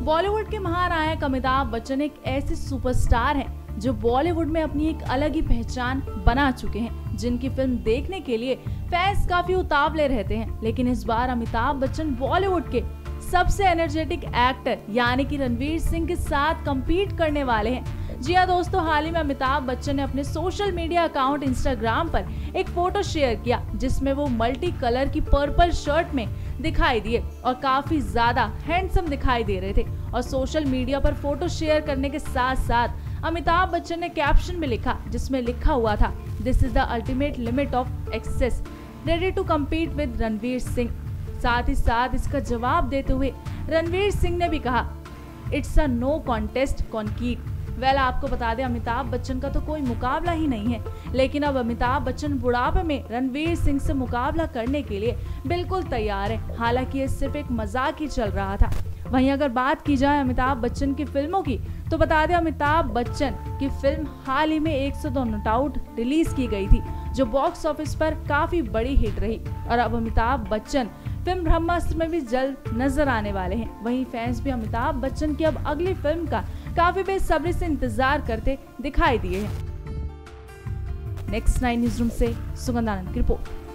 बॉलीवुड के महानायक अमिताभ बच्चन एक ऐसे सुपरस्टार हैं जो बॉलीवुड में अपनी एक अलग ही पहचान बना चुके हैं, जिनकी फिल्म देखने के लिए फैंस काफी उतावले रहते हैं। लेकिन इस बार अमिताभ बच्चन बॉलीवुड के सबसे एनर्जेटिक एक्टर यानी कि रणवीर सिंह के साथ कम्पीट करने वाले हैं। जी हाँ दोस्तों, हाल ही में अमिताभ बच्चन ने अपने सोशल मीडिया अकाउंट इंस्टाग्राम पर एक फोटो शेयर किया जिसमें वो मल्टी कलर की पर्पल शर्ट में दिखाई दिए और काफी ज्यादा हैंडसम दिखाई दे रहे थे। और सोशल मीडिया पर फोटो शेयर करने के साथ साथ अमिताभ बच्चन ने कैप्शन में लिखा, जिसमें लिखा हुआ था, this is the ultimate limit of excess, ready to compete with Ranveer Singh. साथ ही साथ इसका जवाब देते हुए रणवीर सिंह ने भी कहा, it's a no contest concrete. Well, आपको बता दें अमिताभ बच्चन का तो कोई मुकाबला ही नहीं है, लेकिन अब अमिताभ बच्चन बुढ़ापे में रणवीर सिंह से मुकाबला करने के लिए बिल्कुल तैयार है। हालांकि ये सिर्फ एक मजाक ही चल रहा था। वहीं अगर बात की जाए अमिताभ बच्चन की फिल्मों की, तो बता दें अमिताभ बच्चन की फिल्म हाल ही में 102 नॉट आउट रिलीज की गई थी, जो बॉक्स ऑफिस पर काफी बड़ी हिट रही। और अब अमिताभ बच्चन फिल्म ब्रह्मास्त्र में भी जल्द नजर आने वाले हैं। वहीं फैंस भी अमिताभ बच्चन की अब अगली फिल्म का काफी बेसब्री से इंतजार करते दिखाई दिए हैं। नेक्स्ट 9 न्यूज़ रूम से सुगंधानंद की रिपोर्ट।